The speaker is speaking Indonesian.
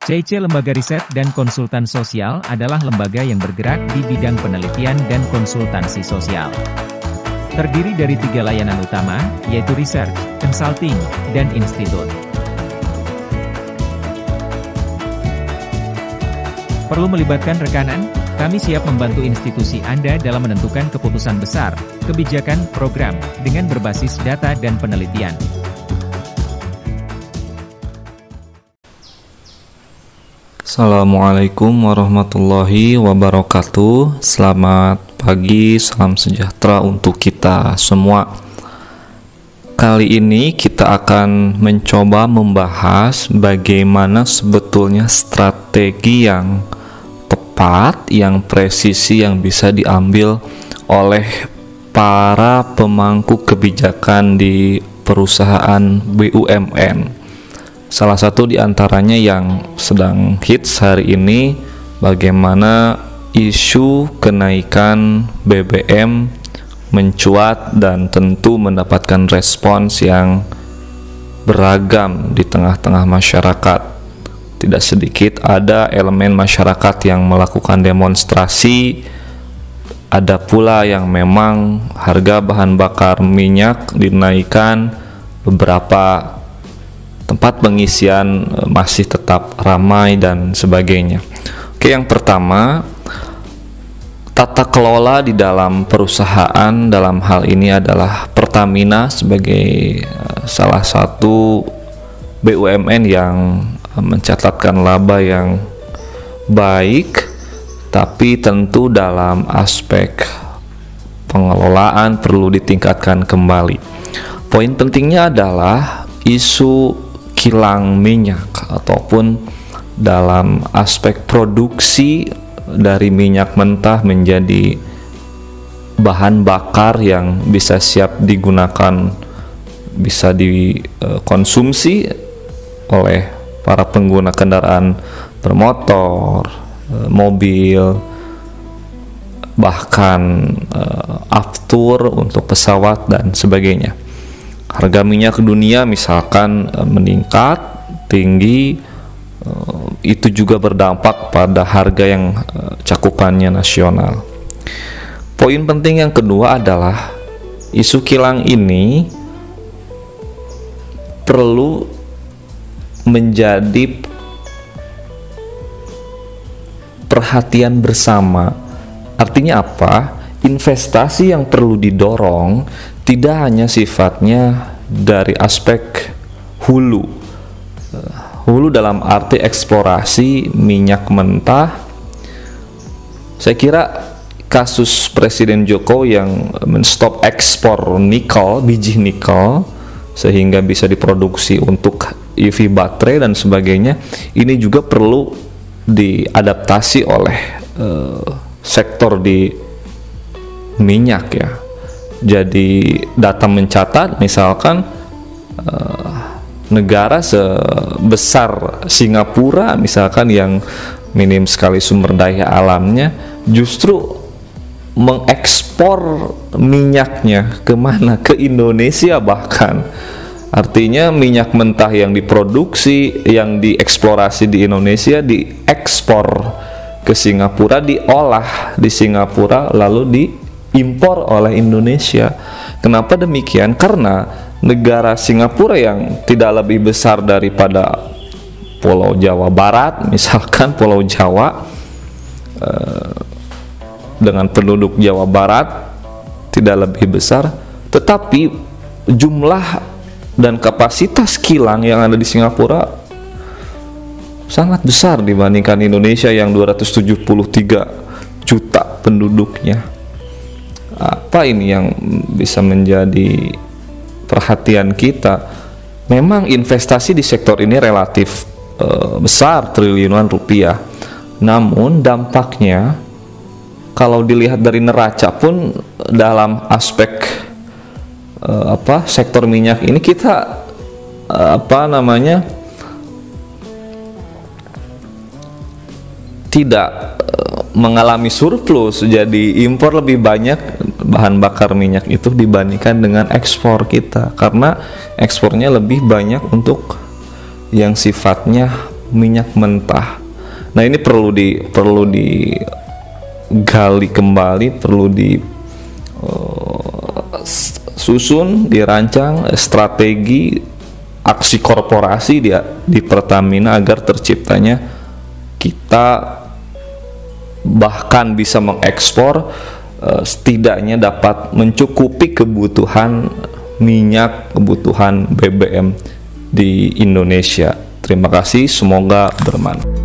CIC Lembaga Riset dan Konsultan Sosial adalah lembaga yang bergerak di bidang penelitian dan konsultansi sosial. Terdiri dari 3 layanan utama, yaitu research, consulting, dan institut. Perlu melibatkan rekanan? Kami siap membantu institusi Anda dalam menentukan keputusan besar, kebijakan, program, dengan berbasis data dan penelitian. Assalamualaikum warahmatullahi wabarakatuh. Selamat pagi, salam sejahtera untuk kita semua. Kali ini kita akan mencoba membahas bagaimana sebetulnya strategi yang tepat, yang presisi yang bisa diambil oleh para pemangku kebijakan di perusahaan BUMN. Salah satu di antaranya yang sedang hits hari ini, bagaimana isu kenaikan BBM mencuat dan tentu mendapatkan respons yang beragam di tengah-tengah masyarakat. Tidak sedikit ada elemen masyarakat yang melakukan demonstrasi, ada pula yang memang harga bahan bakar minyak dinaikkan, beberapa tempat pengisian masih tetap ramai dan sebagainya. Oke, yang pertama, tata kelola di dalam perusahaan dalam hal ini adalah Pertamina sebagai salah satu BUMN yang mencatatkan laba yang baik, tapi tentu dalam aspek pengelolaan perlu ditingkatkan kembali. Poin pentingnya adalah isu kilang minyak ataupun dalam aspek produksi dari minyak mentah menjadi bahan bakar yang bisa siap digunakan, bisa dikonsumsi oleh para pengguna kendaraan bermotor, mobil, bahkan aftur untuk pesawat dan sebagainya. Harga minyak dunia misalkan meningkat tinggi, itu juga berdampak pada harga yang cakupannya nasional. Poin penting yang kedua adalah isu kilang ini perlu menjadi perhatian bersama. Artinya apa? Investasi yang perlu didorong tidak hanya sifatnya dari aspek hulu dalam arti eksplorasi minyak mentah. Saya kira kasus Presiden Jokowi yang menstop ekspor nikel, biji nikel, sehingga bisa diproduksi untuk EV baterai dan sebagainya, ini juga perlu diadaptasi oleh sektor di minyak ya. Jadi data mencatat misalkan negara sebesar Singapura misalkan yang minim sekali sumber daya alamnya justru mengekspor minyaknya kemana? Ke Indonesia bahkan. Artinya minyak mentah yang diproduksi, yang dieksplorasi di Indonesia diekspor ke Singapura, diolah di Singapura lalu diimpor oleh Indonesia. Kenapa demikian? Karena negara Singapura yang tidak lebih besar daripada Pulau Jawa Barat, misalkan Pulau Jawa dengan penduduk Jawa Barat tidak lebih besar, tetapi jumlah dan kapasitas kilang yang ada di Singapura sangat besar dibandingkan Indonesia yang 273 juta penduduknya. Apa ini yang bisa menjadi perhatian kita? Memang investasi di sektor ini relatif besar, triliunan rupiah. Namun dampaknya kalau dilihat dari neraca pun dalam aspek sektor minyak ini kita tidak mengalami surplus, jadi impor lebih banyak bahan bakar minyak itu dibandingkan dengan ekspor kita, karena ekspornya lebih banyak untuk yang sifatnya minyak mentah. Nah, ini perlu digali kembali, perlu disusun, dirancang strategi aksi korporasi di Pertamina agar terciptanya kita bahkan bisa mengekspor, setidaknya dapat mencukupi kebutuhan minyak, kebutuhan BBM di Indonesia. Terima kasih, semoga bermanfaat.